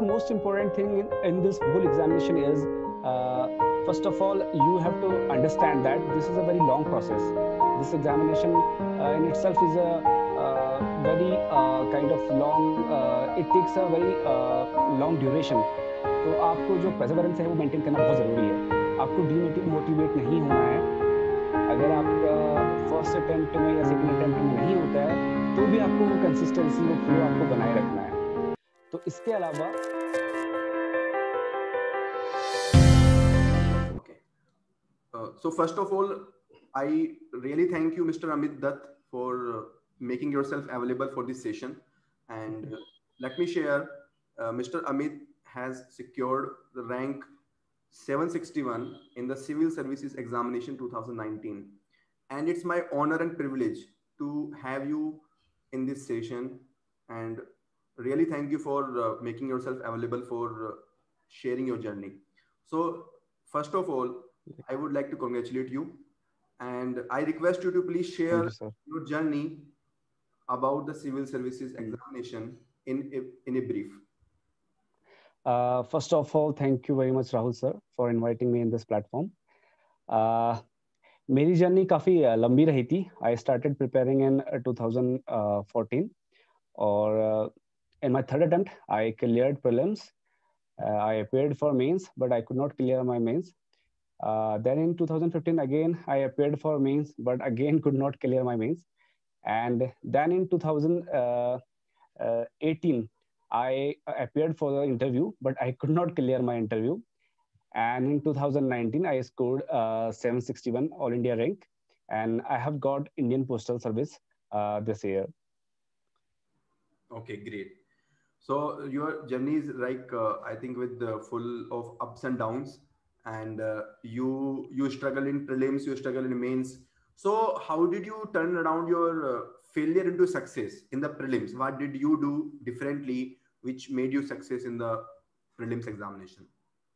most important thing in this whole examination is, first of all, you have to understand that this is a very long process. This examination in itself is a very kind of long, it takes a very long duration. तो आपको जो perseverance है वो maintain करना बहुत ज़रूरी है. आपको demotivate नहीं होना है. अगर आपका फर्स्ट अटेम्प्ट में या सेकंड अटेम्प्ट में नहीं होता है तो भी आपको वो कंसिस्टेंसी, वो फ्लो आपको बनाए रखना है. तो इसके अलावा so first of all, I really thank you, Mr. Amit Dutt, for making yourself available for this session. And let me share, Mr. Amit has secured the rank 761 in the Civil Services Examination 2019. And it's my honor and privilege to have you in this session. And really thank you for making yourself available for sharing your journey. So first of all, I would like to congratulate you. And I request you to please share your journey about the Civil Services Examination in a brief. First of all, thank you very much, Rahul sir, for inviting me in this platform. मेरी journey काफ़ी लंबी रही थी. I started preparing इन 2014 और in my third attempt I cleared prelims. I appeared for mains but I could not clear my mains. Then in 2015 again I appeared for mains but again could not clear my mains. And then in 2018 I appeared for the interview but I could not clear my interview. And in 2019, I scored 761 All India rank, and I have got Indian Postal Service this year. Okay, great. So your journey is like, I think, with full of ups and downs, and you struggle in prelims, you struggle in mains. So how did you turn around your failure into success in the prelims? What did you do differently, which made you success in the prelims examination?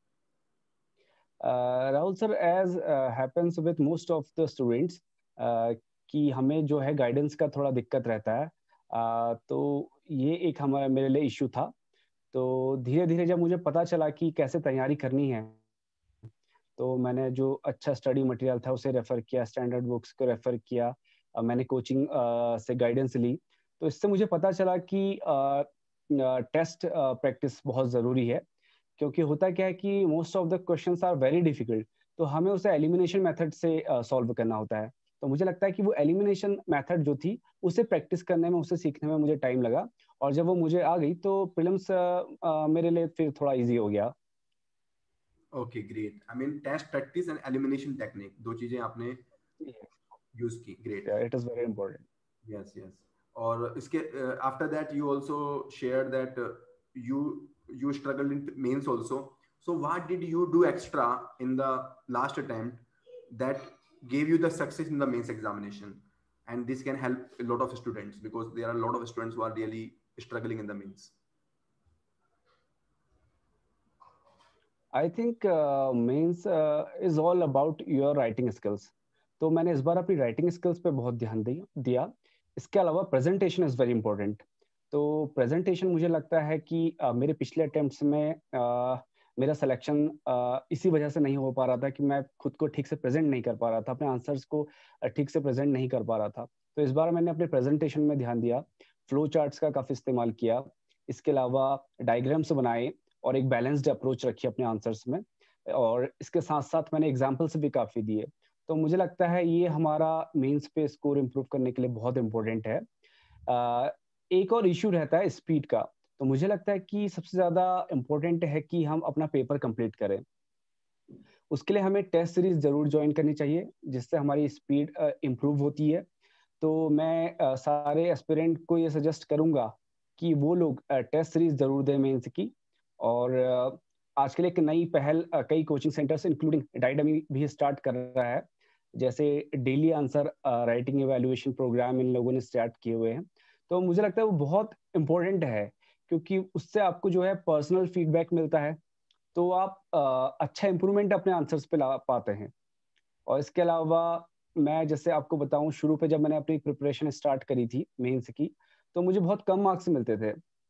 Rahul sir, as happens with most of the students कि हमें जो है guidance का थोड़ा दिक्कत रहता है. तो ये एक हमारा मेरे लिए इशू था. तो धीरे धीरे जब मुझे पता चला कि कैसे तैयारी करनी है तो मैंने जो अच्छा स्टडी मटेरियल था उसे रेफर किया, स्टैंडर्ड बुक्स को रेफर किया, मैंने कोचिंग से गाइडेंस ली. तो इससे मुझे पता चला कि टेस्ट प्रैक्टिस बहुत ज़रूरी है, क्योंकि होता क्या है कि most of the questions are very difficult. तो हमें उसे एलिमिनेशन मेथड से सॉल्व करना होता है. तो मुझे लगता है कि वो एलिमिनेशन मेथड जो थी उसे प्रैक्टिस करने में, उसे सीखने में मुझे टाइम लगा. और जब वो मुझे आ गई तो प्रीलिम्स मेरे लिए फिर थोड़ा इजी हो गया. Okay, great. I mean test practice and elimination technique, दो चीजें आपने यूज की. Great. It is very important. Yes yes. और इसके after that you also share that you struggled in mains also. So what did you do extra in the last attempt that gave you the success in the mains examination? And this can help a lot of students, because there are a lot of students who are really struggling in the mains. I think mains is all about your writing skills. तो मैंने इस बार अपनी writing skills पे बहुत ध्यान दिया. इसके अलावा presentation is very important. तो प्रेजेंटेशन मुझे लगता है कि मेरे पिछले अटेम्प्ट्स में मेरा सिलेक्शन इसी वजह से नहीं हो पा रहा था कि मैं खुद को ठीक से प्रेजेंट नहीं कर पा रहा था, अपने आंसर्स को ठीक से प्रेजेंट नहीं कर पा रहा था. तो इस बार मैंने अपने प्रेजेंटेशन में ध्यान दिया, फ्लो चार्ट्स का काफ़ी इस्तेमाल किया, इसके अलावा डायग्राम्स बनाए और एक बैलेंस्ड अप्रोच रखी अपने आंसर्स में, और इसके साथ साथ मैंने एग्जाम्पल्स भी काफ़ी दिए. तो मुझे लगता है ये हमारा मेंस पे स्कोर इम्प्रूव करने के लिए बहुत इम्पोर्टेंट है. एक और इशू रहता है स्पीड का. तो मुझे लगता है कि सबसे ज़्यादा इम्पोर्टेंट है कि हम अपना पेपर कंप्लीट करें. उसके लिए हमें टेस्ट सीरीज ज़रूर ज्वाइन करनी चाहिए, जिससे हमारी स्पीड इम्प्रूव होती है. तो मैं सारे एस्पिरेंट को ये सजेस्ट करूँगा कि वो लोग टेस्ट सीरीज ज़रूर दें मेंस की. और आजकल एक नई पहल कई कोचिंग सेंटर्स इंक्लूडिंग डाइडमी भी स्टार्ट कर रहा है, जैसे daily answer writing evaluation programme इन लोगों ने स्टार्ट किए हुए हैं. तो मुझे लगता है वो बहुत इम्पोर्टेंट है, क्योंकि उससे आपको जो है पर्सनल फीडबैक मिलता है, तो आप अच्छा इम्प्रूवमेंट अपने आंसर्स पे ला पाते हैं. और इसके अलावा मैं जैसे आपको बताऊं, शुरू पे जब मैंने अपनी प्रिपरेशन स्टार्ट करी थी मेंस की, तो मुझे बहुत कम मार्क्स मिलते थे.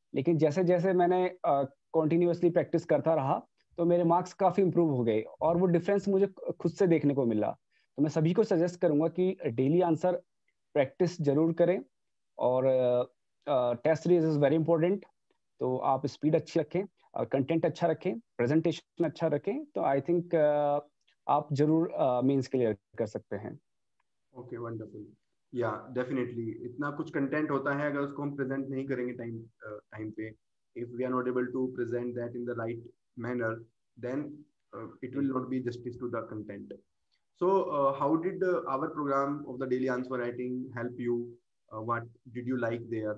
लेकिन जैसे जैसे मैंने कंटिन्यूअसली प्रैक्टिस करता रहा तो मेरे मार्क्स काफ़ी इंप्रूव हो गए और वो डिफरेंस मुझे खुद से देखने को मिला। तो मैं सभी को सजेस्ट करूँगा कि डेली आंसर प्रैक्टिस ज़रूर करें और test series is very important. तो आप स्पीड अच्छी रखें, कंटेंट अच्छा रखें, प्रेजेंटेशन अच्छा रखें, तो आई थिंक आप ज़रूर मेंस क्लियर कर सकते हैं। Okay, wonderful. या डेफिनेटली इतना कुछ कंटेंट होता है, अगर उसको हम प्रेजेंट नहीं करेंगे टाइम टाइम पे, if we are not able to present that in the right manner, then it will not be justice to the content. So how did our program of the daily answer writing help you? What did you like there?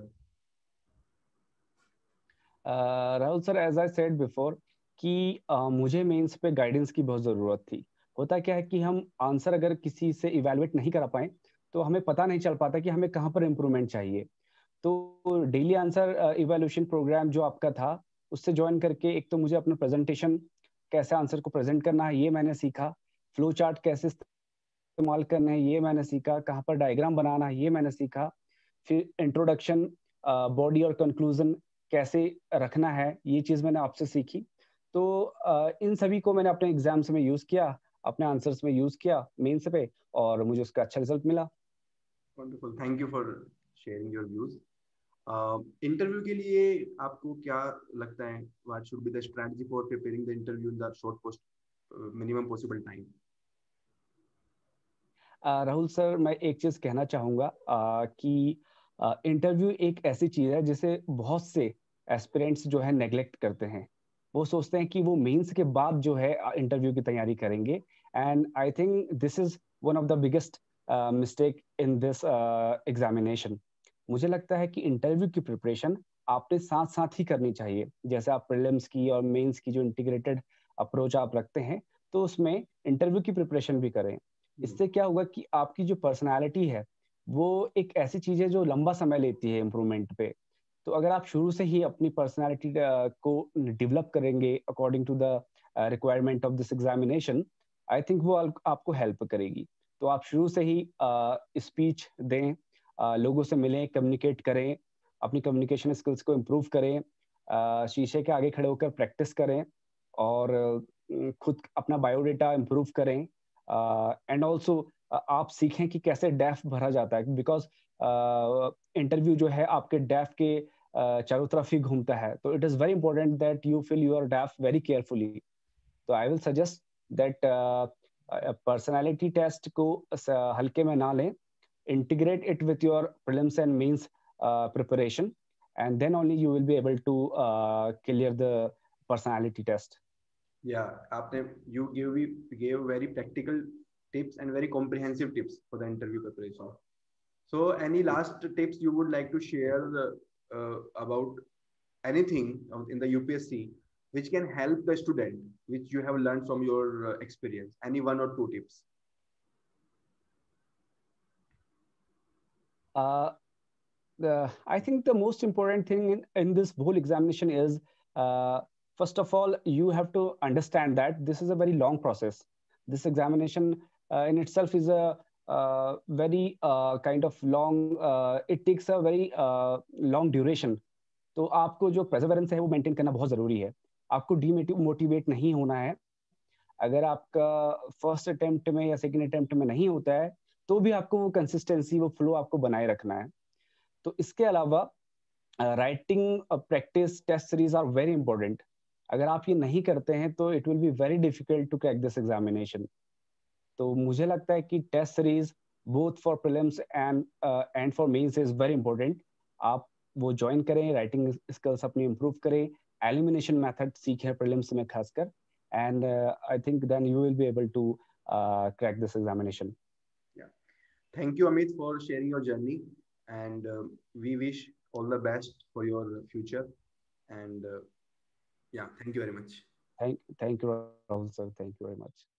Rahul sir, as I said before कि मुझे mains पे guidance की बहुत ज़रूरत थी। होता क्या है कि हम आंसर अगर किसी से इवेलुएट नहीं करा पाए तो हमें पता नहीं चल पाता कि हमें कहाँ पर इम्प्रूवमेंट चाहिए। तो डेली आंसर इवैल्यूएशन प्रोग्राम जो आपका था, उससे ज्वाइन करके एक तो मुझे अपना प्रेजेंटेशन कैसे आंसर को प्रेजेंट करना है ये मैंने सीखा, फ्लो चार्ट कैसे इस्तेमाल करने हैं ये मैंने सीखा, कहाँ पर डायग्राम बनाना है ये मैंने सीखा, फिर इंट्रोडक्शन, बॉडी और कंक्लूजन कैसे रखना है ये चीज़ मैंने आपसे सीखी। तो इन सभी को मैंने अपने एग्जाम्स में यूज़ किया, अपने आंसर्स में यूज़ किया मेंस पे, और मुझे उसका अच्छा रिजल्ट मिला। Wonderful. Thank you for sharing your views. Interview के लिए आपको क्या लगता है, what should be the strategy for preparing the interview in the short post minimum possible time? Rahul sir, मैं एक चीज़ कहना चाहूँगा कि इंटरव्यू एक ऐसी चीज़ है जिसे बहुत से एस्पिरेंट्स जो है नेग्लेक्ट करते हैं। वो सोचते हैं कि वो मेंस के बाद जो है इंटरव्यू की तैयारी करेंगे, and I think this is one of the biggest mistake in this examination. मुझे लगता है कि इंटरव्यू की प्रिपरेशन आपने साथ-साथ ही करनी चाहिए। जैसे आप प्रीलिम्स की और मेंस की जो इंटीग्रेटेड अप्रोच आप रखते हैं, तो उसमें इंटरव्यू की प्रिपरेशन भी करें। इससे क्या होगा कि आपकी जो पर्सनैलिटी है, वो एक ऐसी चीज़ है जो लंबा समय लेती है इम्प्रूवमेंट पे। तो अगर आप शुरू से ही अपनी पर्सनैलिटी को डेवलप करेंगे according to the requirement of this examination, I think वो आपको हेल्प करेगी। तो आप शुरू से ही स्पीच दें, लोगों से मिलें, कम्युनिकेट करें, अपनी कम्युनिकेशन स्किल्स को इम्प्रूव करें, शीशे के आगे खड़े होकर प्रैक्टिस करें और खुद अपना बायोडेटा इम्प्रूव करें। एंड ऑल्सो आप सीखें कि कैसे डेफ भरा जाता है, बिकॉज इंटरव्यू जो है आपके डेफ के चारों तरफ ही घूमता है। तो it is very important that you fill your DAF very carefully. तो I will suggest that personality test को हल्के में ना लें, integrate it with your prelims and means preparation, and then only you will be able to clear the personality test. Yeah, आपने you gave very practical tips and very comprehensive tips for the interview preparation. So any last tips you would like to share about anything in the UPSC which can help the student, which you have learned from your experience? Any one or two tips? uh, I think the most important thing in this whole examination is, uh, first of all, you have to understand that this is a very long process. This examination in itself is a very kind of long, it takes a very long duration. तो आपको जो perseverance है वो maintain करना बहुत ज़रूरी है। आपको demotivate नहीं होना है। अगर आपका फर्स्ट अटेम्प्ट में या सेकंड अटेम्प्ट में नहीं होता है, तो भी आपको वो कंसिस्टेंसी, वो फ्लो आपको बनाए रखना है। तो इसके अलावा writing practice test series are very important. अगर आप ये नहीं करते हैं तो it will be very difficult to crack this examination. तो मुझे लगता है कि test series both for prelims and for mains is very important. आप वो ज्वाइन करें, राइटिंग स्किल्स अपनी इंप्रूव करें, एलिमिनेशन मेथड सीखें प्रीलिम्स में खासकर, and I think then you will be able to crack this examination. Yeah. Thank you, Amit, for sharing your journey. And we wish all the best for your future. And yeah, thank you very much. Thank you, Rahul sir. Thank you very much.